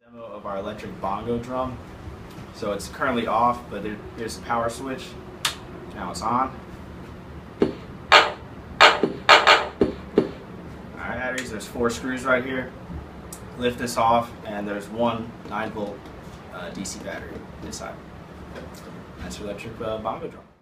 Demo of our electric bongo drum. So it's currently off, but there's the power switch. Now it's on. Alright, batteries, there's 4 screws right here. Lift this off, and there's one 9-volt DC battery inside. That's your electric bongo drum.